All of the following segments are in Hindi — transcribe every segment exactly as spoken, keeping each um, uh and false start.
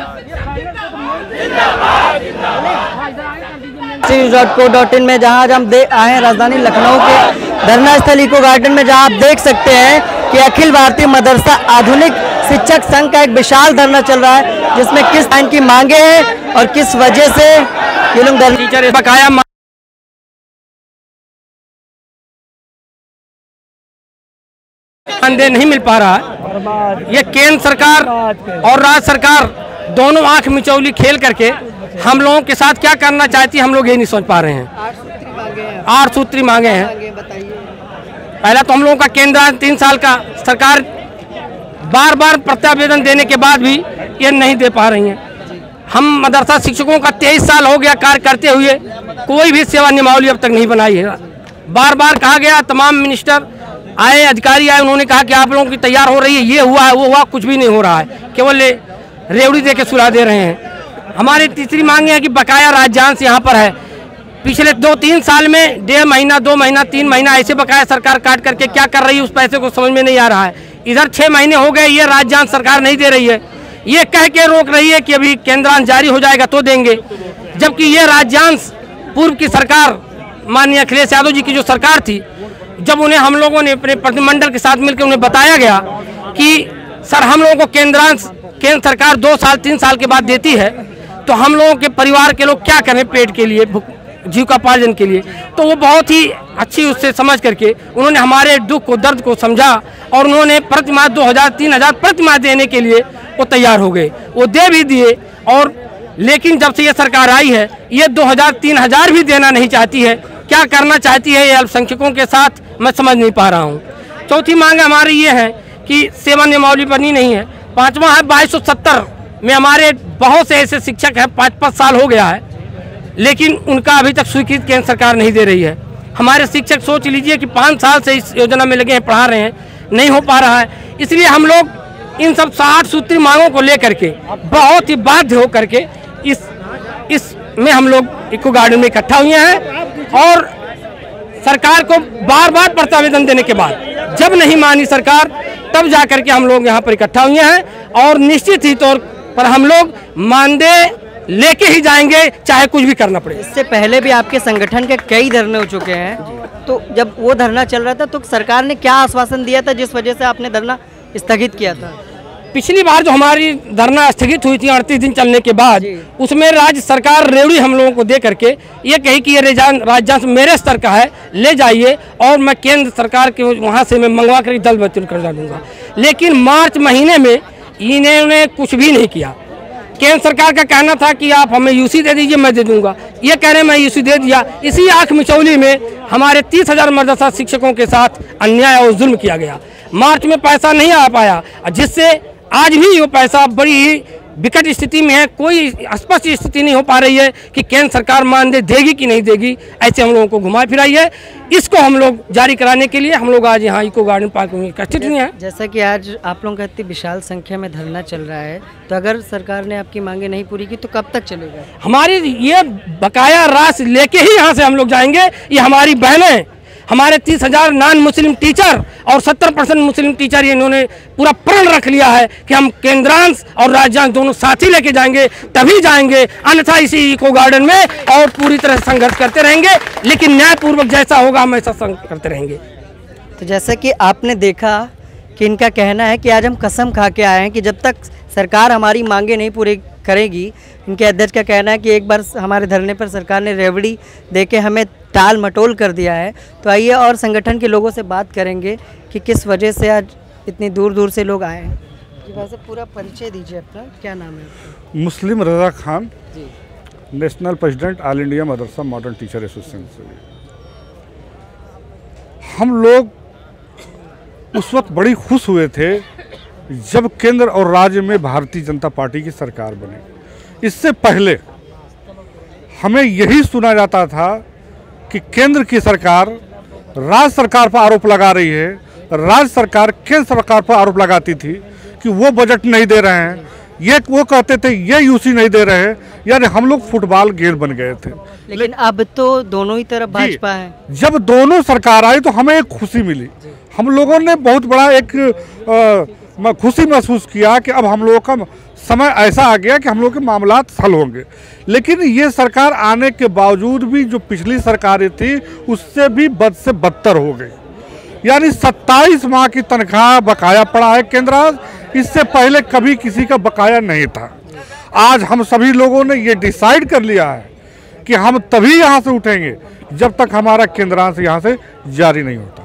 डॉट को डॉट इन में जहां आज हम दे आए हैं राजधानी लखनऊ के धरना स्थल इको गार्डन में, जहां आप देख सकते हैं कि अखिल भारतीय मदरसा आधुनिक शिक्षक संघ का एक विशाल धरना चल रहा है, जिसमें किस तरह की मांगे हैं और किस वजह से ये लोग टीचर बकाया मानदेय नहीं मिल पा रहा है। ये केंद्र सरकार और राज्य सरकार दोनों आंख मिचौली खेल करके हम लोगों के साथ क्या करना चाहती है, हम लोग ये नहीं सोच पा रहे हैं। आठ सूत्री मांगे हैं। पहला तो हम लोगों का केंद्र तीन साल का सरकार बार बार प्रत्यावेदन देने के बाद भी ये नहीं दे पा रही हैं। हम मदरसा शिक्षकों का तेईस साल हो गया कार्य करते हुए, कोई भी सेवा नियमावली अब तक नहीं बनाई है। बार बार कहा गया, तमाम मिनिस्टर आए, अधिकारी आए, उन्होंने कहा कि आप लोगों की तैयार हो रही है, ये हुआ है वो हुआ, कुछ भी नहीं हो रहा है, केवल रेवड़ी दे के सुला दे रहे हैं। हमारी तीसरी मांग है कि बकाया राज्यांश यहाँ पर है। पिछले दो तीन साल में डेढ़ महीना दो महीना तीन महीना ऐसे बकाया सरकार काट करके क्या कर रही है, उस पैसे को समझ में नहीं आ रहा है। इधर छः महीने हो गए, ये राज्यांश सरकार नहीं दे रही है, ये कह के रोक रही है कि अभी केंद्रांश जारी हो जाएगा तो देंगे, जबकि ये राज्यांश पूर्व की सरकार माननीय अखिलेश यादव जी की जो सरकार थी, जब उन्हें हम लोगों ने अपने प्रतिनिधिमंडल के साथ मिलकर उन्हें बताया गया कि सर हम लोगों को केंद्रांश केंद्र सरकार दो साल तीन साल के बाद देती है, तो हम लोगों के परिवार के लोग क्या करें पेट के लिए, जीविकोपार्जन के लिए। तो वो बहुत ही अच्छी उससे समझ करके उन्होंने हमारे दुख को दर्द को समझा और उन्होंने प्रतिमाह दो हज़ार तीन हज़ार प्रतिमाह देने के लिए वो तैयार हो गए, वो दे भी दिए। और लेकिन जब से ये सरकार आई है, ये दो हज़ार तीन हज़ार भी देना नहीं चाहती है। क्या करना चाहती है ये अल्पसंख्यकों के साथ, मैं समझ नहीं पा रहा हूँ। चौथी मांग हमारी ये है कि सेवा नियमावली बनी नहीं है। पाँचवा है बाईस सौ सत्तर में हमारे बहुत से ऐसे शिक्षक हैं, पाँच पाँच साल हो गया है, लेकिन उनका अभी तक स्वीकृत केंद्र सरकार नहीं दे रही है। हमारे शिक्षक सोच लीजिए कि पाँच साल से इस योजना में लगे हैं, पढ़ा रहे हैं, नहीं हो पा रहा है। इसलिए हम लोग इन सब साठ सूत्री मांगों को लेकर के बहुत ही बाध्य हो करके इस इस में हम लोग इको गार्डन में इकट्ठा हुए हैं। और सरकार को बार बार प्रत्यावेदन देने के बाद जब नहीं मानी सरकार, तब जा करके हम लोग यहाँ पर इकट्ठा हुए हैं। और निश्चित ही तौर पर हम लोग मानदेय लेके ही जाएंगे, चाहे कुछ भी करना पड़े। इससे पहले भी आपके संगठन के कई धरने हो चुके हैं, तो जब वो धरना चल रहा था तो सरकार ने क्या आश्वासन दिया था जिस वजह से आपने धरना स्थगित किया था? पिछली बार जो हमारी धरना स्थगित हुई थी अड़तीस दिन चलने के बाद, उसमें राज्य सरकार रेवड़ी हम लोगों को दे करके ये कही कि ये राज्यांश मेरे स्तर का है, ले जाइए और मैं केंद्र सरकार के वहाँ से मैं मंगवा कर दल बदल कर दूंगा। लेकिन मार्च महीने में इन्होंने कुछ भी नहीं किया। केंद्र सरकार का कहना था कि आप हमें यूसी दे दीजिए, मैं दे दूंगा। ये कह रहे हैं मैं यूसी दे दिया। इसी आंख मिचौली में हमारे तीस हजार मदरसा शिक्षकों के साथ अन्याय और जुल्म किया गया। मार्च में पैसा नहीं आ पाया, जिससे आज भी वो पैसा बड़ी ही विकट स्थिति में है। कोई स्पष्ट स्थिति नहीं हो पा रही है कि केंद्र सरकार मानदेय देगी कि नहीं देगी, ऐसे हम लोगों को घुमा फिराई है। इसको हम लोग जारी कराने के लिए हम लोग आज यहाँ इको गार्डन पार्क में इकट्ठित हुए हैं। जैसा कि आज आप लोगों का इतनी विशाल संख्या में धरना चल रहा है, तो अगर सरकार ने आपकी मांगे नहीं पूरी की तो कब तक चलेगा? हमारी ये बकाया राशि लेके ही यहाँ से हम लोग जाएंगे। ये हमारी बहनें, हमारे तीस हजार नॉन मुस्लिम टीचर और सत्तर परसेंट मुस्लिम टीचर, ये इन्होंने पूरा प्रण रख लिया है कि हम केंद्रांश और राज्यांश दोनों साथ ही लेके जाएंगे, तभी जाएंगे, अन्यथा इसी इको गार्डन में और पूरी तरह संघर्ष करते रहेंगे। लेकिन न्यायपूर्वक जैसा होगा हम ऐसा संघर्ष करते रहेंगे। तो जैसा कि आपने देखा कि इनका कहना है कि आज हम कसम खा के आए हैं कि जब तक सरकार हमारी मांगे नहीं पूरी करेगी, इनके अध्यक्ष का कहना है कि एक बार हमारे धरने पर सरकार ने रेवड़ी देके हमें टाल मटोल कर दिया है। तो आइए और संगठन के लोगों से बात करेंगे कि किस वजह से आज इतनी दूर दूर से लोग आए हैं। जी वैसे पूरा परिचय दीजिए अपना, क्या नाम है आपका? Muslim Raza Khan ji, national president all India Madrasa modern teacher association से। हम लोग उस वक्त बड़ी खुश हुए थे जब केंद्र और राज्य में भारतीय जनता पार्टी की सरकार बनी। इससे पहले हमें यही सुना जाता था कि केंद्र की सरकार राज्य सरकार पर आरोप लगा रही है, राज्य सरकार केंद्र सरकार पर आरोप लगाती थी कि वो बजट नहीं दे रहे हैं, ये वो कहते थे ये यूसी नहीं दे रहे हैं, यानी हम लोग फुटबॉल गेंद बन गए थे। लेकिन अब तो दोनों ही तरफ भाजपा है। जब दोनों सरकार आई तो हमें एक खुशी मिली। हम लोगों ने बहुत बड़ा एक मैं खुशी महसूस किया कि अब हम लोगों का समय ऐसा आ गया कि हम लोग के मामलात हल होंगे। लेकिन ये सरकार आने के बावजूद भी जो पिछली सरकारें थी उससे भी बद से बदतर हो गई। यानी सत्ताईस माह की तनख्वाह बकाया पड़ा है केंद्र, इससे पहले कभी किसी का बकाया नहीं था। आज हम सभी लोगों ने ये डिसाइड कर लिया है कि हम तभी यहाँ से उठेंगे जब तक हमारा केंद्रांश यहाँ से जारी नहीं होता।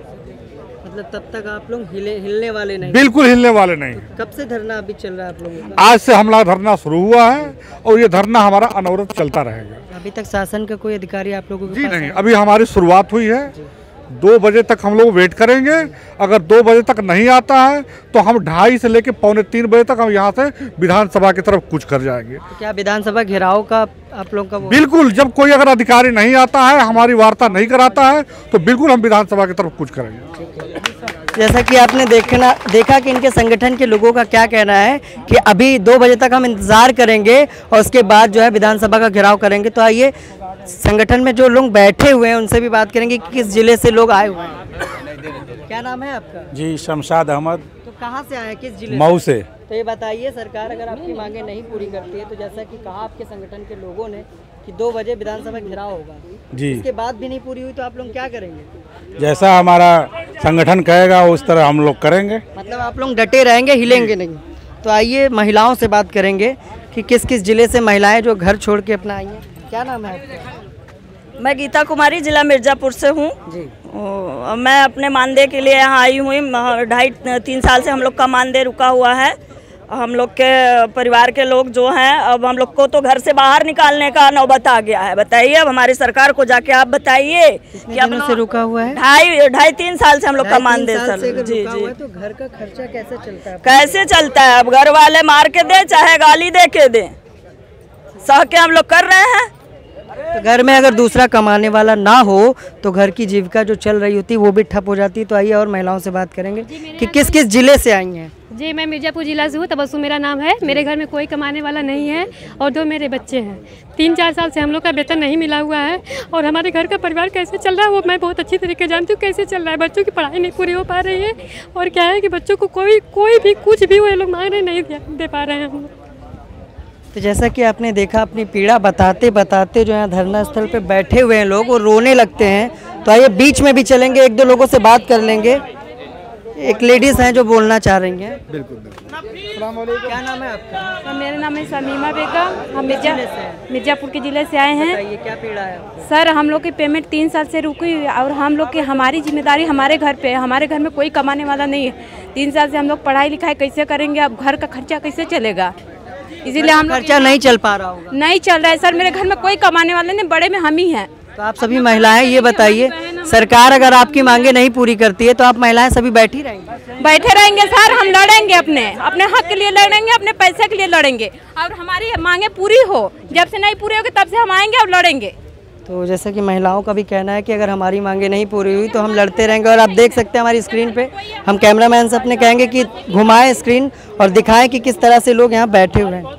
मतलब तब तक आप लोग हिले हिलने वाले नहीं? बिल्कुल हिलने वाले नहीं। कब से धरना अभी चल रहा है आप लोगों का? आज से हमारा धरना शुरू हुआ है और ये धरना हमारा अनवरत चलता रहेगा। अभी तक शासन का कोई अधिकारी आप लोगों के जी पास नहीं, अभी हमारी शुरुआत हुई है। दो बजे तक हम लोग वेट करेंगे। अगर दो बजे तक नहीं आता है तो हम ढाई से लेकर पौने तीन बजे तक हम यहाँ से विधानसभा की तरफ कूच कर जाएंगे। तो क्या विधानसभा घेराव का आप लोग का वो? बिल्कुल, जब कोई अगर अधिकारी नहीं आता है, हमारी वार्ता नहीं कराता है, तो बिल्कुल हम विधानसभा की तरफ कूच करेंगे। जैसा कि आपने देखना देखा कि इनके संगठन के लोगों का क्या कहना है कि अभी दो बजे तक हम इंतजार करेंगे और उसके बाद जो है विधानसभा का घेराव करेंगे। तो आइए संगठन में जो लोग बैठे हुए हैं उनसे भी बात करेंगे कि किस जिले से लोग आए हुए हैं। क्या नाम है आपका? जी शमशाद अहमद। तो कहाँ से आए हैं, किस जिले? मऊ से। तो ये बताइए, सरकार अगर आपकी मांगे नहीं पूरी करती है तो जैसा कि कहा आपके संगठन के लोगों ने कि दो बजे विधानसभा घेराव होगा, जी, इसके बाद भी नहीं पूरी हुई तो आप लोग क्या करेंगे? जैसा हमारा संगठन कहेगा उस तरह हम लोग करेंगे। मतलब आप लोग डटे रहेंगे, हिलेंगे नहीं। तो आइए महिलाओं से बात करेंगे कि किस किस जिले से महिलाएं जो घर छोड़ के अपना आई हैं। क्या नाम है आपका? मैं गीता कुमारी, जिला मिर्ज़ापुर से हूँ जी। ओ, मैं अपने मानदेय के लिए यहाँ आई हुई। ढाई तीन साल से हम लोग का मानदेय रुका हुआ है। हम लोग के परिवार के लोग जो हैं, अब हम लोग को तो घर से बाहर निकालने का नौबत आ गया है। बताइए, अब हमारी सरकार को जाके आप बताइए कि दिनों से रुका हुआ है? ढाई ढाई तीन साल से हम लोग का मानदेय सर जी जी। तो घर का खर्चा कैसे चलता है? कैसे चलता है? अब घर वाले मार के दे चाहे गाली दे के दे, सह के हम लोग कर रहे हैं। तो घर में अगर दूसरा कमाने वाला ना हो तो घर की जीविका जो चल रही होती वो भी ठप हो जाती। तो आइए और महिलाओं से बात करेंगे कि किस किस जिले से आई हैं। जी, मैं मिर्ज़ापुर जिला से हूँ, तबस्सुम मेरा नाम है। मेरे घर में कोई कमाने वाला नहीं है और दो मेरे बच्चे हैं। तीन चार साल से हम लोग का वेतन नहीं मिला हुआ है और हमारे घर का परिवार कैसे चल रहा है वो मैं बहुत अच्छी तरीके जानती हूँ कैसे चल रहा है। बच्चों की पढ़ाई नहीं पूरी हो पा रही है और क्या है कि बच्चों को कोई कोई भी कुछ भी वो लोग मांग रहे नहीं दे पा रहे हैं हम। तो जैसा कि आपने देखा, अपनी पीड़ा बताते बताते जो यहाँ धरना स्थल पे बैठे हुए हैं लोग वो रोने लगते हैं। तो आइए बीच में भी चलेंगे, एक दो लोगों से बात कर लेंगे। एक लेडीज हैं जो बोलना चाह रही हैं। बिल्कुल बिल्कुल। क्या नाम है आपका? मेरा नाम है समीमा बेगम। हम मिर्जा मिर्ज़ापुर के ज़िले से आए हैं। बताइए क्या पीड़ा है? सर, हम लोग की पेमेंट तीन साल से रुकी हुई है और हम लोग की हमारी जिम्मेदारी हमारे घर पे है। हमारे घर में कोई कमाने वाला नहीं है। तीन साल से हम लोग पढ़ाई लिखाई कैसे करेंगे? अब घर का खर्चा कैसे चलेगा? इसीलिए हम खर्चा नहीं चल पा रहा होगा। नहीं चल रहा है सर। मेरे घर में कोई कमाने वाले नहीं, बड़े में हम ही हैं। तो आप सभी महिलाएं ये बताइए, सरकार अगर आपकी मांगे नहीं पूरी करती है तो आप महिलाएं सभी बैठी रहेंगी? बैठे रहेंगे सर। हम लड़ेंगे, अपने अपने हक के लिए लड़ेंगे, अपने पैसे के लिए लड़ेंगे और हमारी मांगे पूरी हो। जब से नहीं पूरी होगी तब से हम आएंगे और लड़ेंगे। तो जैसा कि महिलाओं का भी कहना है कि अगर हमारी मांगे नहीं पूरी हुई तो हम लड़ते रहेंगे। और आप देख सकते हैं हमारी स्क्रीन पे, हम कैमरामैन से अपने कहेंगे कि घुमाएं स्क्रीन और दिखाएं कि किस तरह से लोग यहाँ बैठे हुए हैं।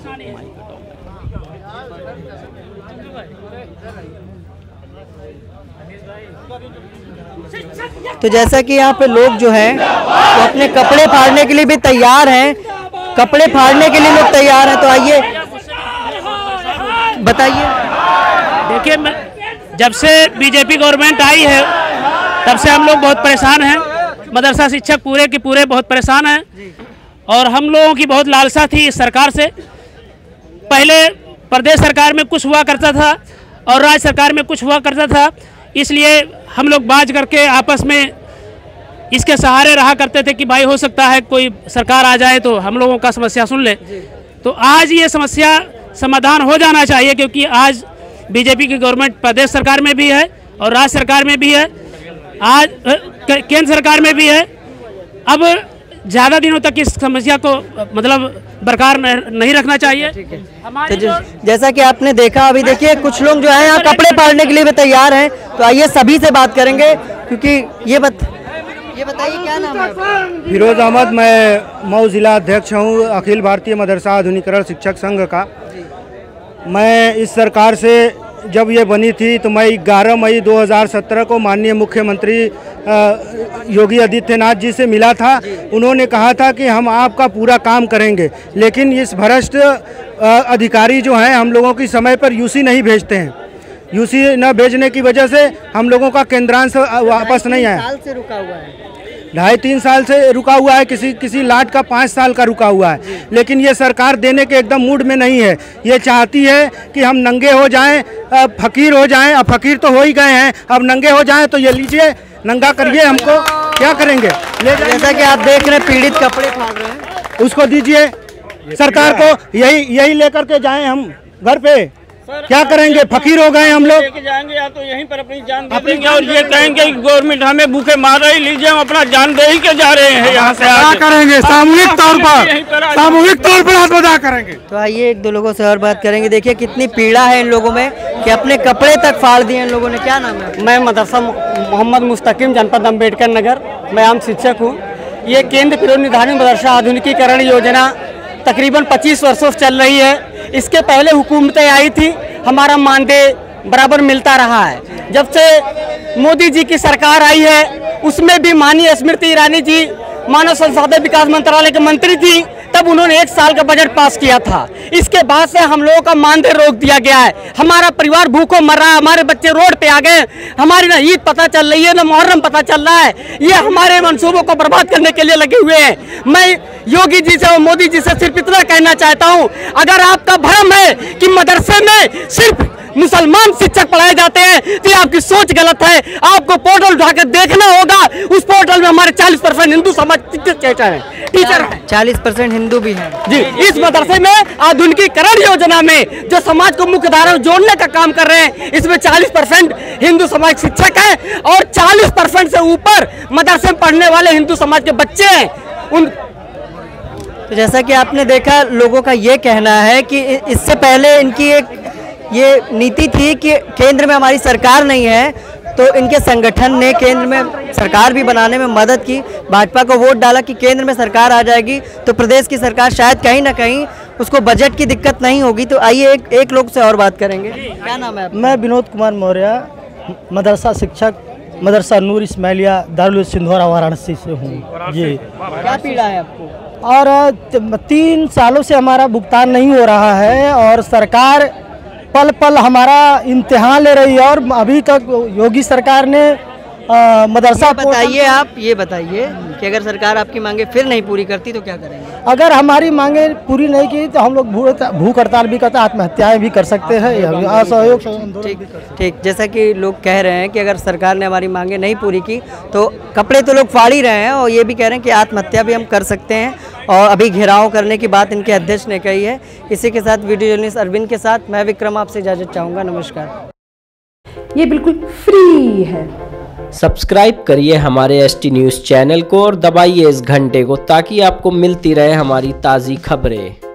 तो जैसा कि यहाँ पे लोग जो हैं वो अपने कपड़े फाड़ने के लिए भी तैयार हैं, कपड़े फाड़ने के लिए लोग तैयार हैं। तो आइए बताइए। देखिए, जब से बीजेपी गवर्नमेंट आई है तब से हम लोग बहुत परेशान हैं। मदरसा शिक्षक पूरे के पूरे बहुत परेशान हैं और हम लोगों की बहुत लालसा थी इस सरकार से। पहले प्रदेश सरकार में कुछ हुआ करता था और राज्य सरकार में कुछ हुआ करता था, इसलिए हम लोग बाज करके आपस में इसके सहारे रहा करते थे कि भाई हो सकता है कोई सरकार आ जाए तो हम लोगों का समस्या सुन ले। तो आज ये समस्या समाधान हो जाना चाहिए, क्योंकि आज बीजेपी की गवर्नमेंट प्रदेश सरकार में भी है और राज्य सरकार में भी है, आज केंद्र सरकार में भी है। अब ज़्यादा दिनों तक इस समस्या को मतलब बरकरार नहीं रखना चाहिए। तो जैसा कि आपने देखा, अभी देखिए कुछ लोग जो है यहाँ कपड़े फाड़ने के लिए भी तैयार हैं। तो आइए सभी से बात करेंगे, क्योंकि ये बत ये बताइए क्या नाम है आपका? फिरोज अहमद। मैं मऊ जिला अध्यक्ष हूँ अखिल भारतीय मदरसा आधुनिकीकरण शिक्षक संघ का। मैं इस सरकार से जब ये बनी थी तो मैं ग्यारह मई दो हज़ार सत्रह को माननीय मुख्यमंत्री योगी आदित्यनाथ जी से मिला था। उन्होंने कहा था कि हम आपका पूरा काम करेंगे, लेकिन इस भ्रष्ट अधिकारी जो हैं हम लोगों की समय पर यूसी नहीं भेजते हैं। यूसी न भेजने की वजह से हम लोगों का केंद्रांश वापस नहीं आया। साल से रुका हुआ है, ढाई तीन साल से रुका हुआ है, किसी किसी लाट का पाँच साल का रुका हुआ है। लेकिन ये सरकार देने के एकदम मूड में नहीं है। ये चाहती है कि हम नंगे हो जाएं, फकीर हो जाएं। अब फकीर तो हो ही गए हैं, अब नंगे हो जाएं तो ये लीजिए, नंगा करिए, हमको क्या करेंगे। ले जैसा कि आप देख रहे हैं पीड़ित कपड़े फाड़ रहे हैं, उसको दीजिए सरकार को, यही यही लेकर के जाएं हम घर पे। क्या करेंगे, फकीर हो गए हम लोग। लेके जाएंगे या तो यहीं पर अपनी जान दे देंगे और ये कहेंगे कि गवर्नमेंट हमें भूखे मार रही, लीजिए हम अपना जान दे ही के जा रहे हैं यहाँ से। क्या करेंगे सामूहिक तौर पर, सामूहिक तौर पर आत्मदाह करेंगे। तो आइए एक दो लोगों से और बात करेंगे। देखिए कितनी पीड़ा है इन लोगों में कि अपने कपड़े तक फाड़ दिए इन लोगों ने। क्या नाम है? मैं मदरसा मोहम्मद मुस्तकीम, जनपद अम्बेडकर नगर, मैं आम शिक्षक हूँ। ये केंद्र पूर्व निर्धारित मदरसा आधुनिकीकरण योजना तकरीबन पच्चीस वर्षों से चल रही है। इसके पहले हुकूमतें आई थी, हमारा मानदेय बराबर मिलता रहा है। जब से मोदी जी की सरकार आई है उसमें भी माननीय स्मृति ईरानी जी मानव संसाधन विकास मंत्रालय के मंत्री थी, तब उन्होंने एक साल का बजट पास किया था। इसके बाद से हम लोगों का मानदेय रोक दिया गया है। हमारा परिवार भूखों मर रहा है, हमारे बच्चे रोड पे आ गए, हमारी ना ईद पता चल रही है ना मुहर्रम पता चल रहा है। ये हमारे मंसूबों को बर्बाद करने के लिए लगे हुए हैं। मैं योगी जी से और मोदी जी से सिर्फ इतना कहना चाहता हूँ, अगर आपका भ्रम है कि मदरसे में सिर्फ मुसलमान शिक्षक पढ़ाए जाते हैं तो आपकी सोच गलत है। आपको पोर्टल उठाकर देखना होगा, उस पोर्टल में हमारे चालीस परसेंट हिंदू समाज टीचर है टीचर है चालीस परसेंट हिंदू भी हैं जी। इस मदरसे में आधुनिकीकरण योजना में जो समाज को मुख्य धारा में जोड़ने का काम कर रहे हैं, इसमें चालीस परसेंट हिंदू समाज शिक्षक हैं और चालीस परसेंट से ऊपर मदरसे में पढ़ने वाले हिंदू समाज के बच्चे हैं। उन तो जैसा कि आपने देखा, लोगों का ये कहना है कि इससे पहले इनकी एक ये नीति थी कि केंद्र में हमारी सरकार नहीं है, तो इनके संगठन ने केंद्र में सरकार भी बनाने में मदद की, भाजपा को वोट डाला कि केंद्र में सरकार आ जाएगी तो प्रदेश की सरकार शायद कहीं ना कहीं उसको बजट की दिक्कत नहीं होगी। तो आइए एक, एक लोग से और बात करेंगे। क्या नाम है आपका? मैं विनोद कुमार मौर्य, मदरसा शिक्षक, मदरसा नूर इस्माइलिया दारुल सिंधौरा वाराणसी से हूँ जी। क्या पीड़ा है आपको? और तीन सालों से हमारा भुगतान नहीं हो रहा है और सरकार पल पल हमारा इम्तिहान ले रही है। और अभी तक योगी सरकार ने आ, मदरसा बताइए, आप ये बताइए कि अगर सरकार आपकी मांगे फिर नहीं पूरी करती तो क्या करेंगे? अगर हमारी मांगे पूरी नहीं की तो हम लोग भूख हड़ताल भी करते, आत्महत्याएं भी कर सकते हैं, असहयोग। ठीक ठीक जैसा कि लोग कह रहे हैं कि अगर सरकार ने हमारी मांगे नहीं पूरी की तो कपड़े तो लोग फाड़ ही रहे हैं और ये भी कह रहे हैं कि आत्महत्या भी हम कर सकते हैं और अभी घेराव करने की बात इनके अध्यक्ष ने कही है। इसी के साथ वीडियो जर्नलिस्ट अरविंद के साथ मैं विक्रम आपसे इजाज़त चाहूँगा। नमस्कार। ये बिल्कुल फ्री है। सब्सक्राइब करिए हमारे एस टी न्यूज़ चैनल को और दबाइए इस घंटे को ताकि आपको मिलती रहे हमारी ताज़ी खबरें।